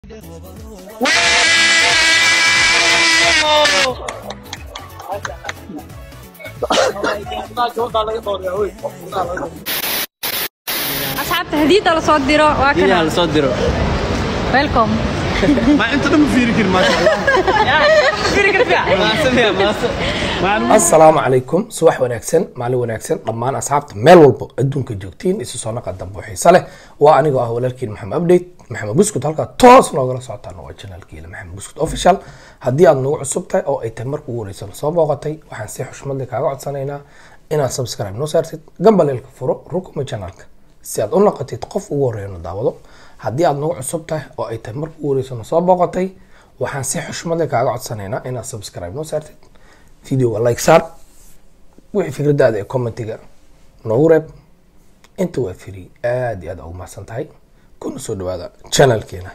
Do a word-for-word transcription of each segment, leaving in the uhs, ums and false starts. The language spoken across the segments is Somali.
أصحاب تهديد على صوت ديرو واكنا على صوت ديرو ويلكم ما أنت لما فيرك ما شاء الله فيرك فيها ما سميها ما السلام عليكم صباح وناكسن معلو وناكسن ضمان أصحابت ميل والبو أدونك جوجتين إسو صناقة الدنبو حيصالة وأنيقو أهو لالكي محمد أبديت محمد بسكوت هالكا توس نوغلا سعطان نوغا جنالكي محمد بسكوت أوفيشال هدي أد نوغ عصبتاي أو أي تمرك ووريسان صوبوغتاي وحان سي حشمد لك هاقو عدسانينا إنا سبسكرايب نو سارتid قنبل لك فرو روكو جنالك si aad u noqotid qof ugu horeeyna daawado haddii aad nagu cusub tahay oo ay tahay markii ugu horeysana soo booqatay waxaan si xushmad leh kaaga codsanaynaa inaad subscribe noo saartid videoga like saar wixii fikradaada ee commentiga noogu reeb inta waa free aad iyo aad ugu mahadsan tahay kuna soo dhawaada channelkeena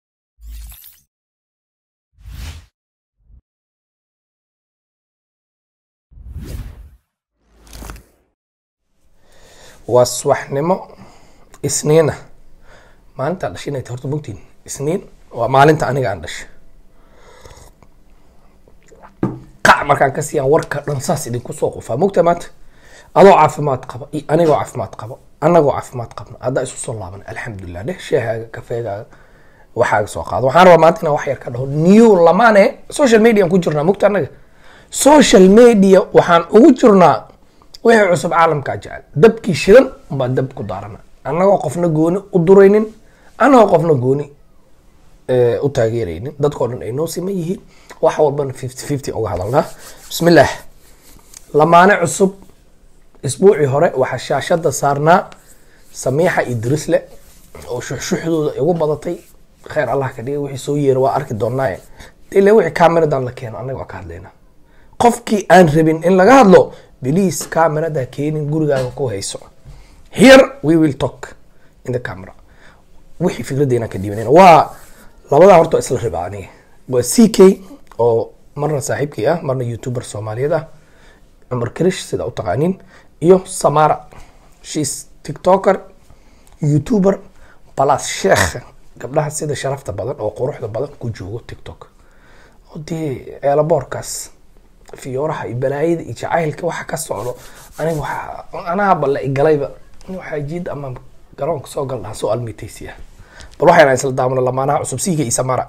وصبحنimo isniina maalinta dhashinay horta bogtiin isniin waa maalinta aniga aan dhashay qac markaan ka siiyaan warka dhan saas idinku soo qofaa mogta maanta adoo caafimaad qaba iyo anigoo caafimaad qaba annagoo caafimaad qabna haddaa isu soo laaban alxamdulilah dheh sheehaaga kafeegaaga waxaaga soo qaado waxaan rabaa maanta inaan wax yar ka dhaho new lamaane social media ku jirnaa mogta annaga social media waxaan ugu jirnaa wixii cusub caalamka jecel dabkii shidan baa dab ku daarana annagoo qofna gooni u duraynin annagoo qofna gooni u taageeraynin dadkoo dhan ay noo siman yihiin wax walbana fifty fifty uga hadalnaa bismillaah lamaane cusub isbuucii hore waxaa shaashada saarnaa samiixa idrisle oo shuxshuxdooda igu badatay khayr allah ka dhigay wixii soo yeera waa arki doonaa dile wixii kaamiradan la keeno annaga waa ka hadlaynaa qofkii aan rabin in laga hadlo please kamerada keenin gurigaaga ku hayso here we will talk in the camera wixii fikradeena ka dhibanayna waa labada horta isla ribaa aniga waa C K oo marna saaxiibkii ah marna youtuber Soomaaliyeed ah Umar Krish sida u taqaanin iyo Samara she's tiktoker youtuber plus sheekh gabdhaha sida sharafta badan oo quruxda badan ku joogo tiktok oo dee eelaboorkaas fiyoraha iyo balaayada iyo jacaylka waxa ka socdo aniga waxa anaa bal galayba waxa jiid ama garoonka soo gal dhaha soo almitaysiya bal waxaan isla daamno lamaanaha cusub siiga iyo Samara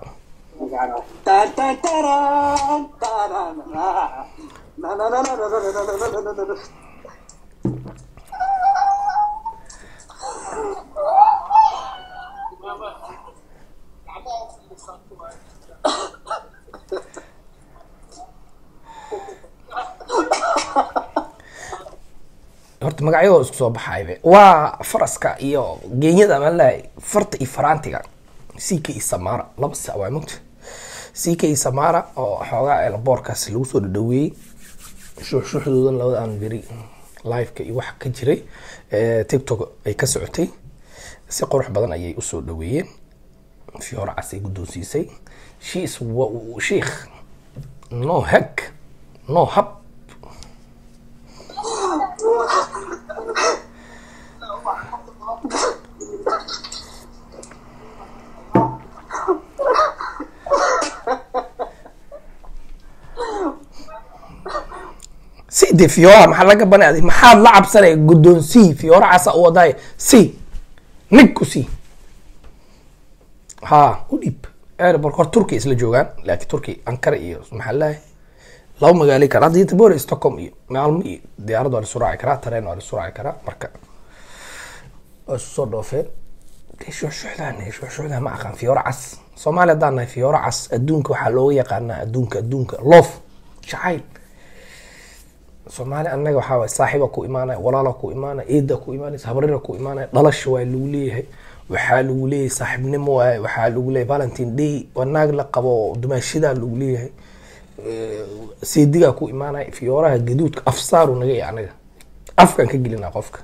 horta magacyadoo isku soo baxaybe waa faraska iyo geenyada ma lahay farta iyo faraantiga C K iyo Samara laba sac waa mugta C K iyo Samara oo xoogaa ee boorkaas lagu soo dhaweeyay shuxshuxdoodan labada aan beri live-ka iyo wax ka jiray ee TikTok ay ka socotay si qurux badan ayay u soo dhaweeyeen fiyoora casay guddoonsiisay she is sheikh no hack no hab سيدي فيورا محل لقى بنادي محل لعب سنة قدون سي فيورا عسى وضاي سي نكو سي ها وديب انا بركور تركي اسلا جوغان لكن تركي انكر ايو محلها لو مقالي كرا دي تبور استوكم ايو معلوم ديارة على سرعة كرا ترين على سرعة كرا مركا الصور دوفين شو شو حلاني شو شو حلاني ما كان فيورا عس صومالي دانا فيورا عس ادونك وحلوية قانا ادونك ادونك لوف شعيل Soomaali anaga waxa way saaxiibo ku iimaanay walaalo ku iimaanay eeda ku iimaanay habarina ku iimaanay dhalasho way lagu leeyahay waxa lagu leeyahay saaxiibnimo way waxa lagu leeyahay Valentine Day wanaag la qabo dumaashida lagu leeyahay seediga ku iimaanay fiyooraha gaduudka afsaaru naga anaga afkan ka gelina qofka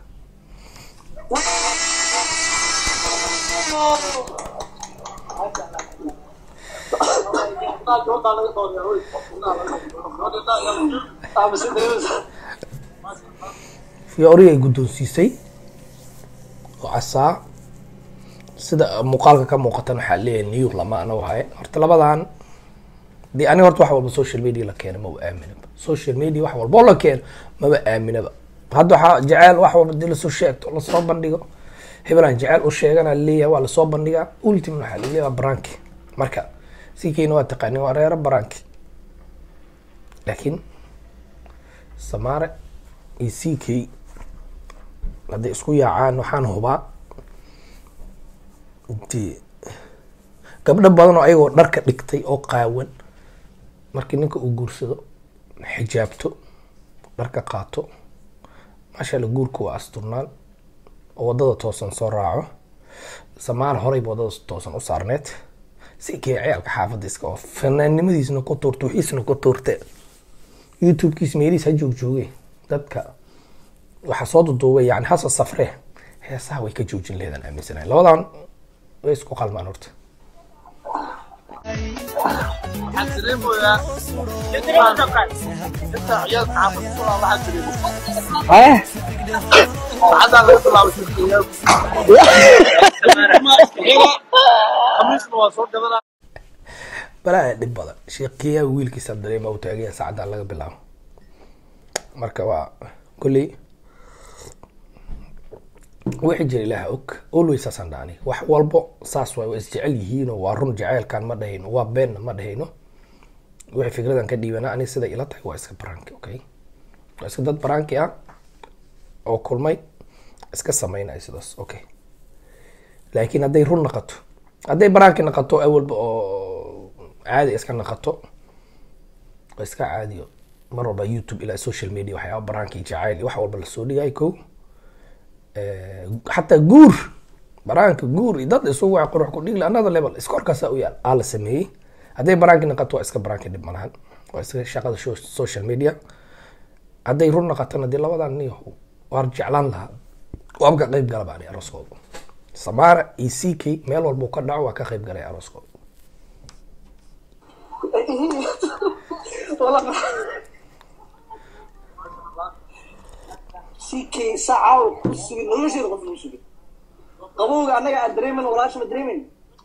fiyoori ay guddoonsiisay oo casaa sida muuqaalka ka muuqatan waxaa leeyahay new lama ana wahay horta labadan dee aniga horta wax walba social media la keeno ma aaminaba social media wax walba la keeno maba aaminaba hadda waxaa jecel wax walba dii lasoo sheegto lasoo bandhigo hebelaan jecel u sheegana leeyahay waa lasoo bandhigaa ultimate waxaa leeyahay branki marka si kayna waa taqaani waa reero branki laakiin Samaare iyo C K hadday isku yaacaan waxaan hubaa intii gabdho badan oo ayagoo dharka dhigtay oo qaawan markii ninka uu guursado xijaabto dharka qaato maasha Allah guurku waa asturnaan oo wadada toosan soo raaco Samaare horey wadada toosan u saarneed C K ciyaalka xaafadda iska oo fanaannimadiisna ku tuurto wixiisna ku tuurte YouTube kiis meelis ha joog joogay dadka waxa soo duduubay yani hasa safre heesaha way ka joojin leedan aaminsanay labadan way isku qalmaan horta balaa dhib badan sheekiyaa wiilkiisa dareema uu taagay saacada laga bilaabo marka waa kulli wixii jira ilaaha og always asan dhaani wax walbo saas way is jecel yihiin oo waa run jaceelkan ma dhahayno waa been ma dhahayno wixii fikradan ka dhiibana ani sida ila tahay waa iska prank okay waa iska dad prank ah oo kulmay iska sameynay sidaas okay laakiin haday run noqoto haday prank noqoto awalba oo caadi iska noqoto waa iska caadiyo mar walba YouTube ila social media waxyaabo prank jacayl wax walba la soo dhigay ko حتى جور برانك جور يضد يسوي قروح كل لأن هذا level إسكور كساوي على سميه هذا برانك نقطة إسكا برانك دي منهن وإسكا شغل شو السوشيال ميديا هذا يرون نقطنا دي لوضع نيه وارجع لان لها وأبقى قريب قلب عليه رسول Samaare إي سي كي ميل والبوكر دعوة كخيب قلب عليه رسول والله C K ساعة وسوي نمشي رغم نمشي قبول أنا قاعد دريمن ولا شو دريمن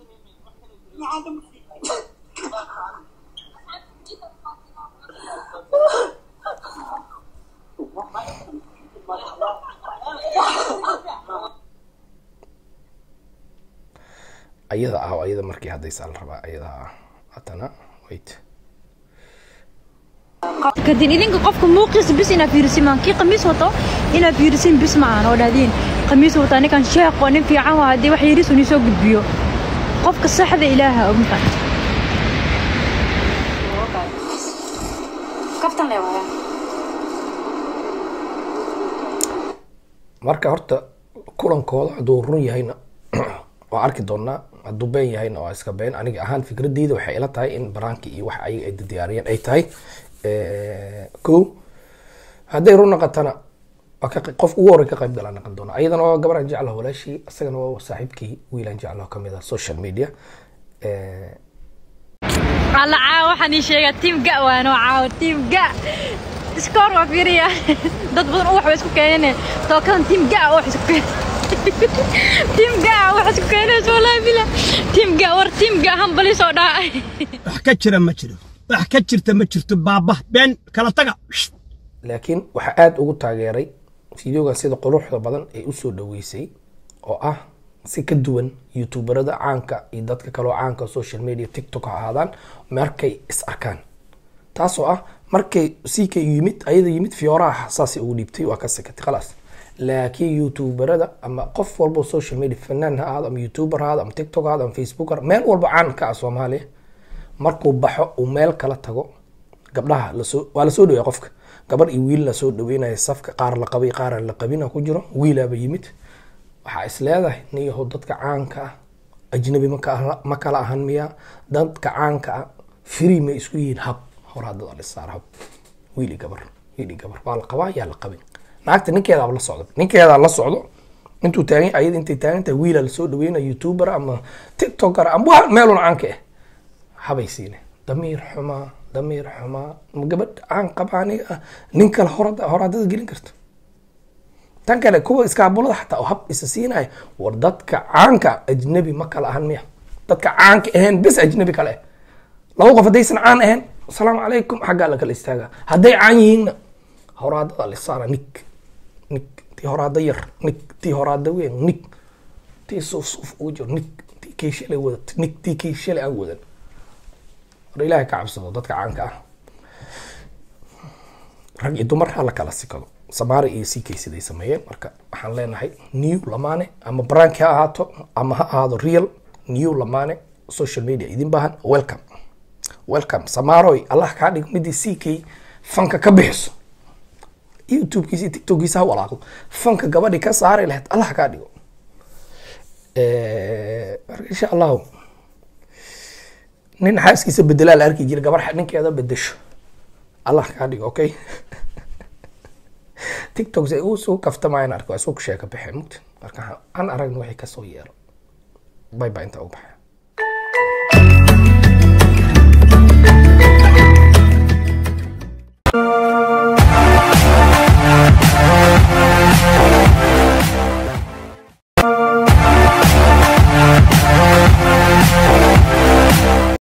أيضا أو أيضا مركي هذا يسأل ربع أيضا أتنا wait kadin idinka qofka muuqis bis ina fiirsimaan ki qamiis wato ina fiirsin bis macaan oo dhaadin qamiis wato aniga kan sheekh oo nin fiican waa hadii wax yariis uu soo gudbiyo qofka saxda ilaaha oo maqan kaftan leeyahay marka horta kulankooda haduu run yahayna waa arki doonaa haduu been yahayna waa iska been aniga ahaan fikradeyda waxay ila tahay in baraanki iyo wax ay diyaariyeen ay tahay كو هذا رون قطنا قف وورك قيب قال أنا قدونا أيضا هو قبر جعله ولا شيء أصلا هو صاحبك ويلا جعله كم إذا السوشيال ميديا على عاو حني شيء تيم قا وأنا عاو تيم قا سكور وفيريا ضد بدن أوح بس كأنه تو كان تيم قا أوح سكين تيم قا أوح سكين ولا بلا تيم قا ور تيم قا هم بلي صودا حكتشر ما تشرب حكتشرت ما تشرت بابا بين كلا تجا لكن وحقات ugu taageeray fiidiyoga sida quruxda badan ee u soo dhaweysay oo ah si ka duwan youtuberada caanka iyo dadka kale oo caanka social media TikTok aadaan markay is arkaan taasoo ah markay C K yimid ayada yimid fiyooraha xasaasi ugu dhibtay waa ka sakatay khalaas laakiin youtuberada ama qof walba social media fanaan ha ahaado ama youtuber ha ahaado ama TikTok ha ahaado ama Facebooker meel walba caanka ah Soomaaliya markuu baxo uu meel kala tago gabdhaha la soo waa la soo dhaweeyay qofka gabar iyo wiil la soo dhaweynay safka qaar la qabay qaar la qabina ku jiro wiilaba yimid waxa is leedahay niyo dadka caanka ah ajnabi ma ka ma kala ahan miya dadka caanka ah free ma isku yihiin hab horada la saarab wiili gabar wiili gabar waa la qabaa yaa la qabin naagta ninkeeda la socdo ninkeeda la socdo intuu taagan ayad intay taagan tahay wiil la soo dhaweynay youtuber ama TikToker ama meel oo caanka ah habaysiine damiir xuma damiir xuma gabadh aan qabaani nin kale horada horada gelin karto tan kale kuwa iskaabulada xataa oo hab isa siinaya war dadka caanka ajnabi ma kala ahan miya dadka caanka ahayn bis ajnabi kale ah laba qof haddaysan caan ahayn asalaamu calaykum xaggaa la kala istaagaa hadday caan yihiinna horaadada la saara nig nig tii horaada yar nig tii horaada weyn nig tii suuf suuf ugu jiro nig tii keeshale wadat nig tii keeshale aan wadan war ilaahay ka cabsado dadka caanka ah rag iyo dumar ha la kala sikado samaari iyo c k siday sameeyeen marka waxaan leenahay new lamaane ama brank ha ahaato ama ha ahaado real new lamaane social media idin baahan welcome welcome samaroy allah kaa dhig midii c k fanka ka bixiso youtube-kiisa tiktok-kiisa ha walaaqdo fanka gabadhi ka saari lahayd allah kaa dhigo marka insha allahu nin xaaskiisa bedelaa la arki jira gabar ninkeeda bedesho allah kaa dhigo okay tiktok say uu soo kaftamayaan arko waa soo sheeka bixin mugta marka aan aragno wixii ka soo yeelo bye bye inta u baxay